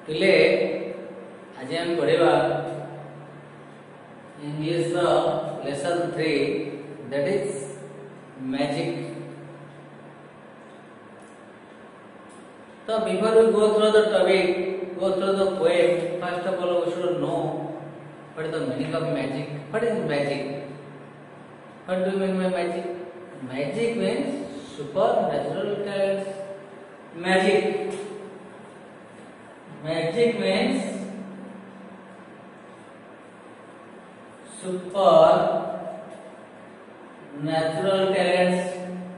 पिले आज हम पढ़ेगा English lesson 3 that is magic. So before we go through the topic, go through the poem, first of all we should know what is the meaning of magic. What is magic? What do you mean by magic? Magic means supernatural talents. Magic. Magic means supernatural talents.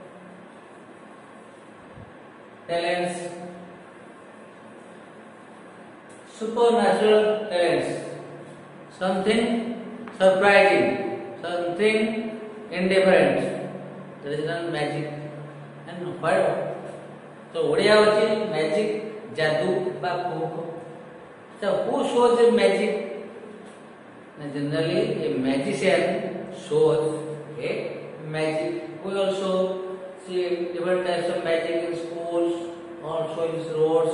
Supernatural talents, something surprising, something indifferent, that is called magic. And what? So Odia होची magic जादू बा फूक. So who shows the magic? Generally a magician shows a magic. We also see different types of magic in schools, also in roads,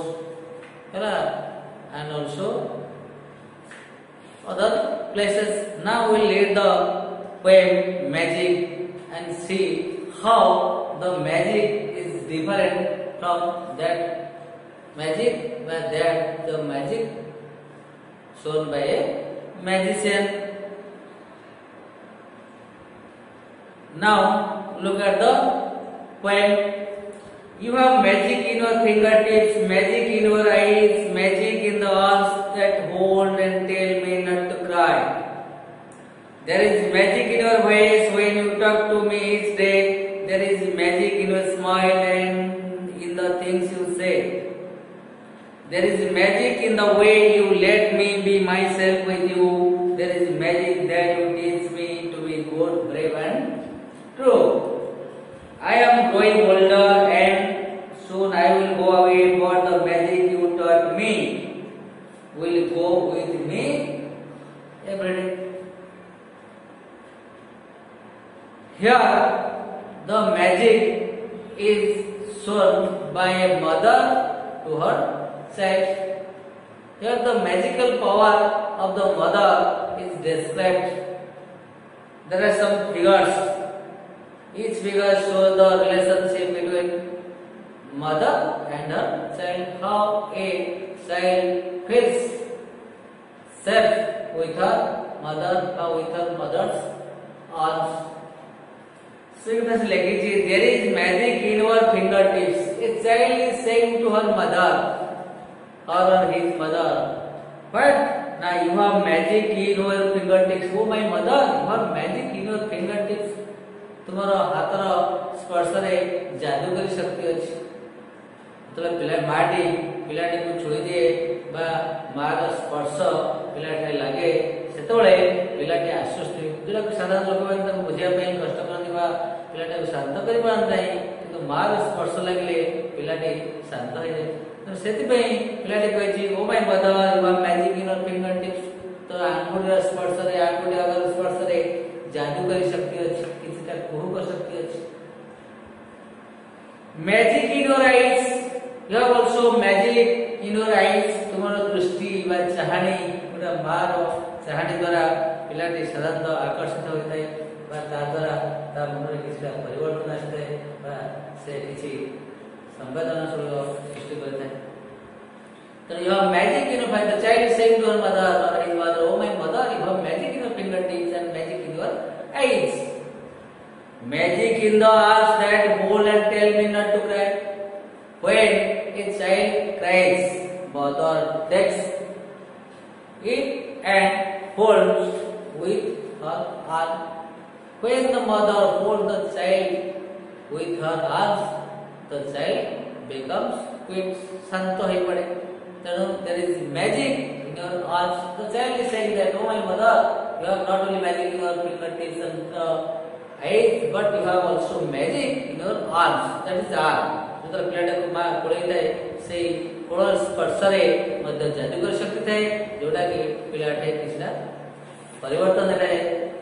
and also other places. Now we will read the poem Magic and see how the magic is different from that magic, where that the magic shown by a magician. Now look at the poem. You have magic in your fingertips, magic in your eyes, magic in the arms that hold and tell me not to cry. There is magic in your voice when you talk to me each day. There is magic in your smile and in the things you say. There is magic in the way you let me be myself with you. There is magic that you teach me to be good, brave and true. I am growing older and soon I will go away, but the magic you taught me will go with me every day. Here the magic is shown by a mother to her child. Here the magical power of the mother is described. There are some figures. Each figure shows the relationship between mother and her child. How a child feels safe with her mother, with her mother's arms. There is magic in our fingertips. A child is saying to her mother or his mother, "But now you have magic in your fingertips. Oh my mother, you have magic in your fingertips." तुमर हाथर स्पर्श रे जादूकरी शक्ति अच्छी. मतलब पिला माटी पिलाटी को छुई दिए बा मार स्पर्श पिलाटे लगे सेतोळे पिलाटी आश्वस्त हुए. जोटा साधारण लोक माने बुझिया ପାଇଁ कष्ट करनी बा पिलाटे को शांत करि पारन नाही, किंतु मार स्पर्श लागले पिलाटी शांत हो जाए. तो सेति ପାଇଁ पिलाटी कहछि, "oh my mother, you have magic in your fingertips." तो आंगुठी स्पर्श रे आंगुठी अगर स्पर्श रे जादूकरी शक्ति अच्छी, किसी का कुहू कर शक्ति अच्छी. Magic in your eyes. You have also magic in your eyes. तुम्हारा दृष्टि बा चाहनी गोटे मार चाहनी द्वारा पिलाटी साधारणतः आकर्षित होता है बा ता द्वारा ता मनरे किसी परिवर्तन आसता है बा से किसी संवेदनशील सृष्टि करता है. So you have magic in your hand. The child is saying to her mother or his mother, "Oh my mother, you have magic in your fingertips and magic in your eyes. Magic in the arms that hold and tell me not to cry." When a child cries, mother takes it and holds with her arm. When the mother holds the child with her arms, the child becomes quiet, शांत हो पड़े. There is magic in your arms. The child is saying that, "Oh my mother, you have not only magic in your fingertips and eyes, but you have also magic in your arms." That is arm. जो पिलाटा को मां कोड़े थाए से कोड़ स्पर्श रे मध्य जादूकर शक्ति थाए जोटा कि पिलाटे किछना परिवर्तन है.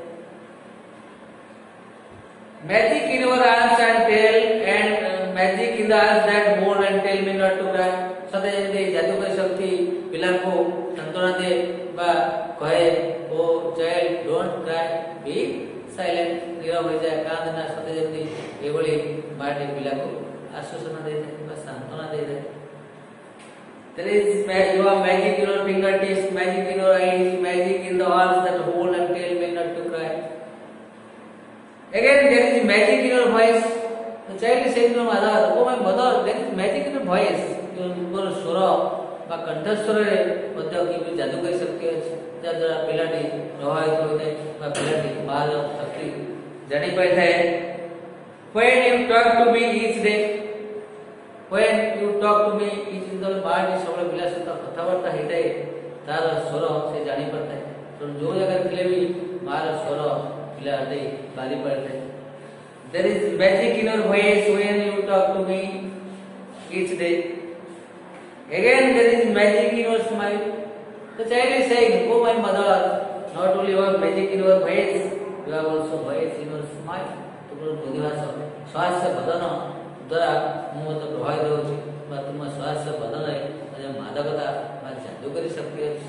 Magic in your arms and tail and magic in the arms that mold and tell me not to cry. सदा जैसे जादूकर शक्ति पिला को सांत्वना दे बा कहे oh child don't cry be silent नीरव हो जाए कांदना सते जति एभली माटी पिला को आश्वासन दे दे बा सांत्वना दे दे there is you have magic in your fingertips magic in your eyes magic in the arms that hold and tell me not to cry again there is magic in your voice the child is saying to mother oh my mother there is magic in your voice your swara बा कंठस्वर रे मध्य कि जादूकरी शक्ति अछि जद्वारा पिलाटी प्रभावित होते बा पिलाटी मार शक्ति जानि पाइथाय when you talk to me each day when you talk to me each in the बार सब पिला सहित कथावार्ता हेतै तार स्वर से जानि पड़तै तो जो जगह थिले भी मार स्वर पिला दे बारी पड़तै there is magic in your voice when you talk to me each day again there is magic in your smile the child is saying oh my mother not only you have magic in your voice you have also voice in your smile तुम बुद्धिभाष स्वास्थ्य बदन द्वारा मु तो प्रभावित होछि बा तुम स्वास्थ्य बदन है मादकता बा जादूकरी शक्ति अछि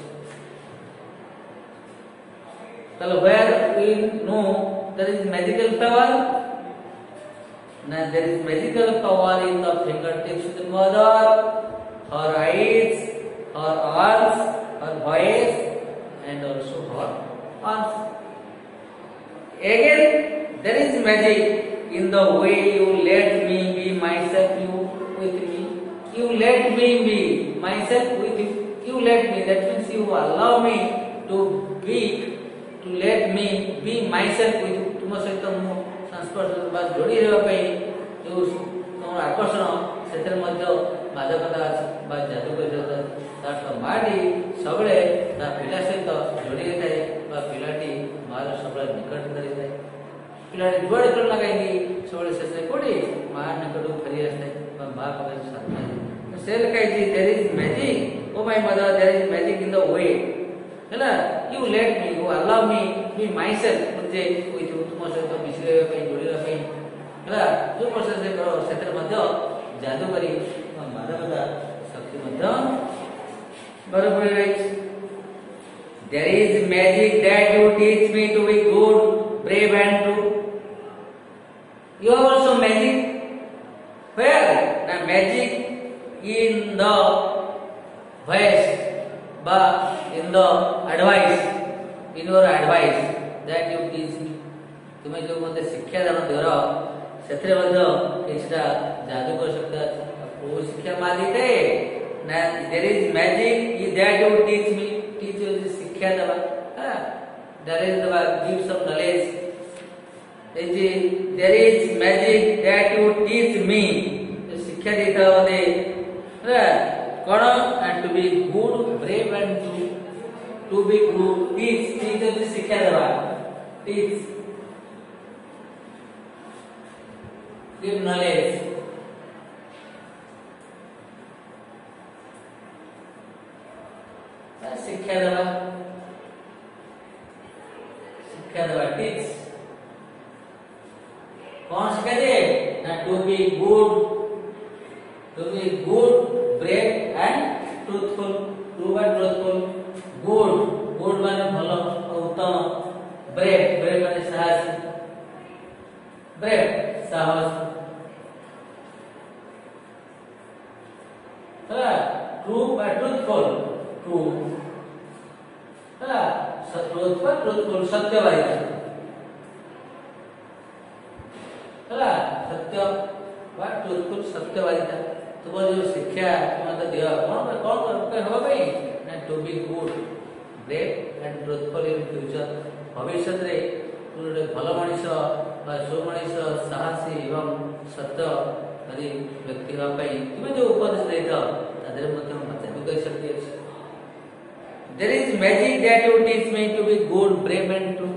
तल where we know there is magical power now there is magical power in the fingertips of the mother her eyes, her arms, her voice, and also her arms. Again, there is magic in the way you let me be myself with me. You let me be myself with you. You let me, that means you allow me to be, to let me be myself with you. तुम सहित मु संस्पर्श बा जोड़ी रहबा पई जो तुम आकर्षण सेतर मध्य मादकता अछि बा जादूकरी तार माडी सबले ता पिला सहित जोड़ी थाए बा पिलाटी मार सबले निकट करी थाए पिलाटी जोड़े जोड़ लगाई सबले से कोडी मार निकट फेरी आसे बा मां पगे साथ सेल कहि जी there is magic oh my mother there is magic in the way हैला you let me you allow me be myself मुझे कोई तुम सहित मिश्रे पे जोड़ी रखै हैला जो प्रोसेस से करो सेतर मध्य जादूकरी मानवता शक्ति मध्य बरोबर रही there is magic that you teach me to be good brave and true you have also magic where the magic in the voice ba in the advice in your advice that you teach me तुम्हें जो मते शिक्षा दान देरो सेथरे मध्य किछटा जादूकर शक्ति वो शिक्षा मालिते ना there is magic that you teach me teach you शिक्षा दबा there is the give some knowledge there is magic that you teach me शिक्षा देता होते कोन and to be good brave and true to be good teach शिक्षा दबा teach give knowledge शिक्षा दवा teach कौन सिखा दे ना to be good brave and truthful true and truthful good माने भलो उत्तम ब्रेव माने साहसी साहस ट्रू बा ट्रूथफुल ट्रू ट्रूथफुल सत्यवादी सत्य बा ट्रूथफुल सत्यवादी तुम जो शिक्षा मत दिया कौन हो भाई ना to be good brave and truthful in future भविष्य रे तुम भल मनीष बा सुमनीष साहसी एवं सत्यवादी व्यक्ति तुम जो उपदेश देता जादूकरी शक्ति अच्छी there is magic that you teach me to be good brave and true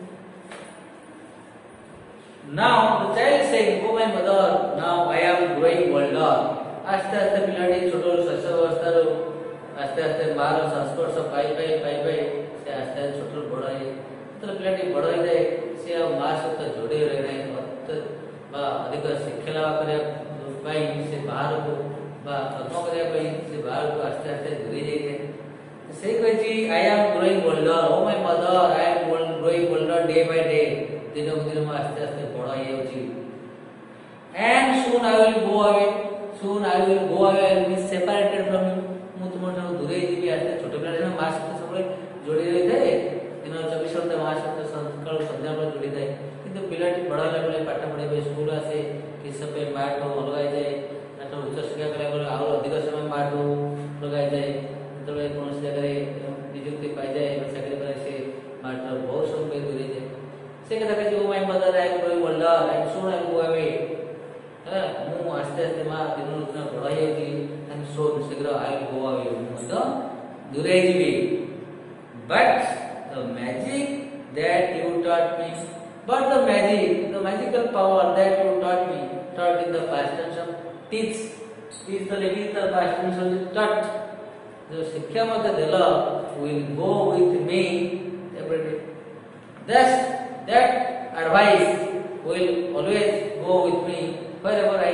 now the child is saying oh my mother now I am growing older आस्ते आस्ते पिलाटी छोटो शैशव अवस्था रो आस्ते आस्ते मार संस्पर्श पाई से आस्ते छोटो बड़ है तो पिलाटी बड़ है जाए से मां सहित जोड़ी रहे नहीं बा अधिक शिक्षा लाभ करे से बाहर को बा कर्म करे से बाहर को आस्ते आस्ते दूरी जाए ସେ କହିଛି I am growing older. Oh my mother, I am growing older day by day. ଦିନକୁ ଦିନ ମୁଁ ଆସ୍ତେ ଆସ୍ତେ ବଡ଼ ହେଇଯାଉଛି. And soon I will go away. Soon I will go away and be separated from you. ମୁଁ ତୁମଠାରୁ ଦୂରେଇ ଯିବି. ଆସ୍ତେ ଛୋଟ ପିଲାଟା ମା ସହିତ ସବୁବେଳେ ଯୋଡ଼ି ରହିଥାଏ. ଦିନ 24 ଘଣ୍ଟା ମା ସହିତ ସକାଳୁ ସନ୍ଧ୍ୟାବେଳେ ଯୋଡ଼ିଥାଏ. କିନ୍ତୁ ପିଲାଟି ବଡ଼ ହେଲା ବେଳେ ପାଠ ପଢ଼ିବେ, ସ୍କୁଲ ଆସେ, କିଛି ସମୟ ମାଠୁ ଅଲଗା ହେଇଯାଏ. ପାଠ ଉଚ୍ଚ ଶିକ୍ଷା କରିବାକୁ ଗଲେ ଆହୁରି ଅଧିକ ସମୟ ମାଠୁ ଅଲଗା ହେଇଯାଏ. ଯେତେବେଳେ କୌଣସି ଜାଗାରେ ନିଯୁକ୍ତି ପାଇଯାଏ, ଚାକିରି କରେ, ସେ ମାଠୁ ବହୁତ ସମୟ ଦୂରେଇ ଯାଏ. ସେ କଥା କହିଛି oh my mother I am growing older and soon I will go away. ମୁଁ ଆସ୍ତେ ଆସ୍ତେ ମା ଦିନକୁ ଦିନ ବଡ଼ ହେଇଯାଉଛି. ଆଣ୍ଡ ସୁନ୍ ଶୀଘ୍ର ଆଇ ୱିଲ୍ ଗୋ ଆୱେ. ମୁଁ ମଧ୍ୟ ଦୂରେଇ ଯିବି. But the magic that you taught me, but the magical power that you taught in the past tense of teach the lady the past tense of taught. जो शिक्षा मत देल will go with me every day. That advice will always go with me wherever I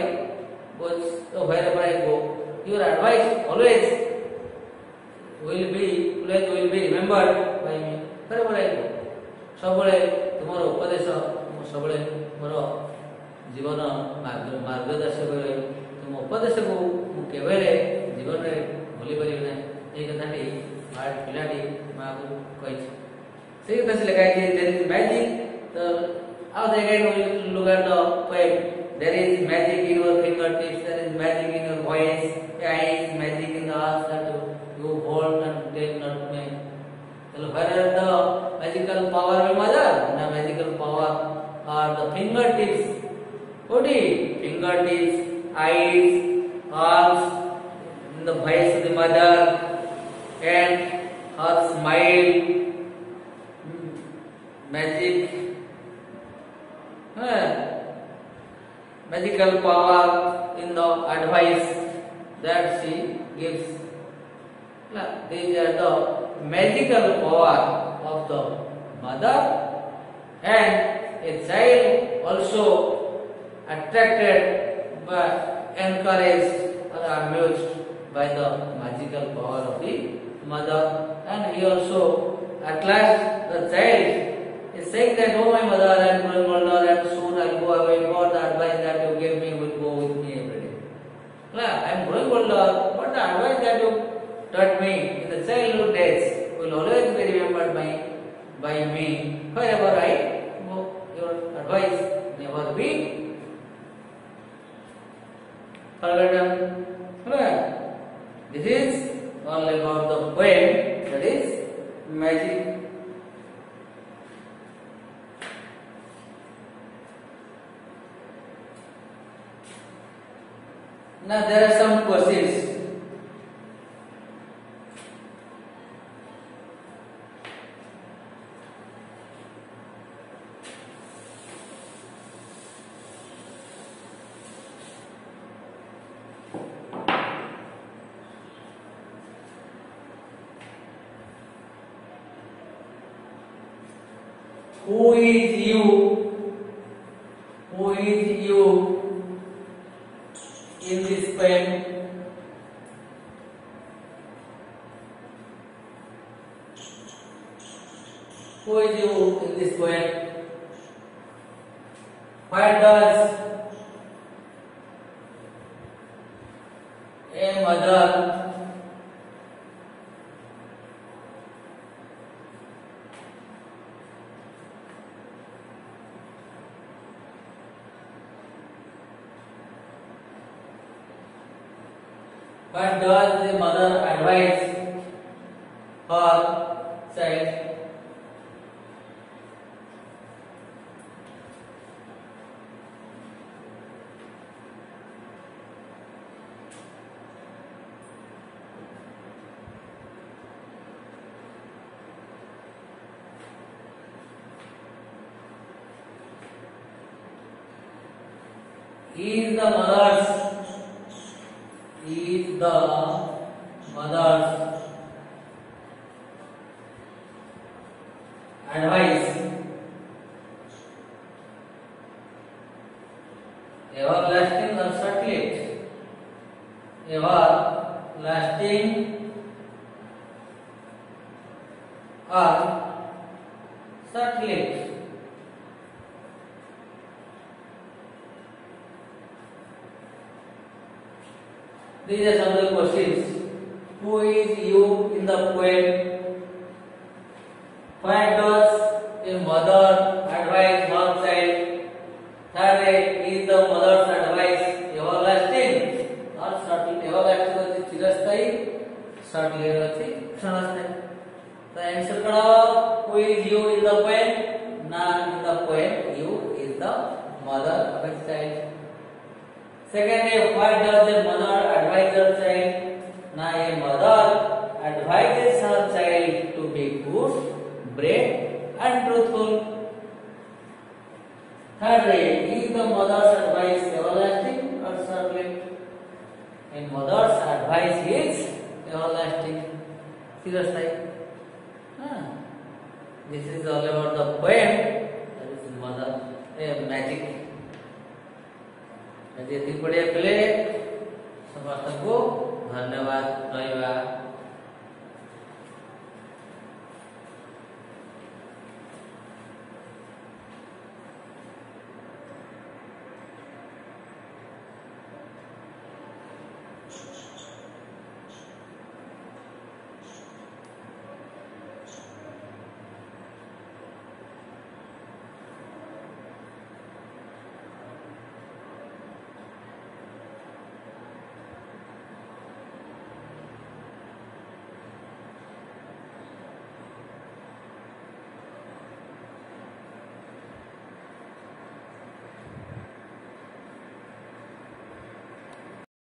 go. Your advice always will be remembered by me wherever I go. सबले तुमर उपदेश सबले मोर जीवन मार्गदर्शक रहे. तुम उपदेश को केवले जीवन में भूली पारि ना. ये कथाटी पिलाटी माँ को कही से कथा से लिखा है देयर इज मैजिक. तो how they can look at the poem. There is magic in your fingertips. There is magic in your voice. There is magic in the arts that you hold and take not me. So where are the magical power of mother? The magical power are the fingertips. What is fingertips, eyes, arms, in the voice of the mother, and her smile, magical power in the advice that she gives. These are the magical power of the mother, and a child also attracted by, encouraged or amused by the magical power of the mother. And he also, at last, the child is saying that, oh my mother, I am growing older and soon I will go away. For the advice that you gave me will go with me every day. I am growing older, but the advice that you taught me in the childhood days will always be remembered by me wherever I go. Your advice never be forgotten. This is all about the poem, that is magic. Now there are some questions. Who is you? Who is you in this poem? Who is you in this poem? Why does a mother advise her child? Is the mother's advice everlasting or short-lived? Everlasting are short-lived. These are some of the questions. Who is you in the poem? Why does a mother advise her child? Third, is the mother's advice everlasting or short-lived? Everlasting is चिरस्थायी, short-lived is क्षणस्थायी. The answer करो. Who is you in the poem? Na in the poem, you is the mother of a child. Second, why does a mother advise her child? Na a mother advises her child to be good, brave, and truthful. Third, is the mother's advice everlasting or short-lived? A mother's advice is everlasting. चिरस्थायी. This is all about the poem. That is mother, magic. यदि पढ़िया पिले समस्त को धन्यवाद।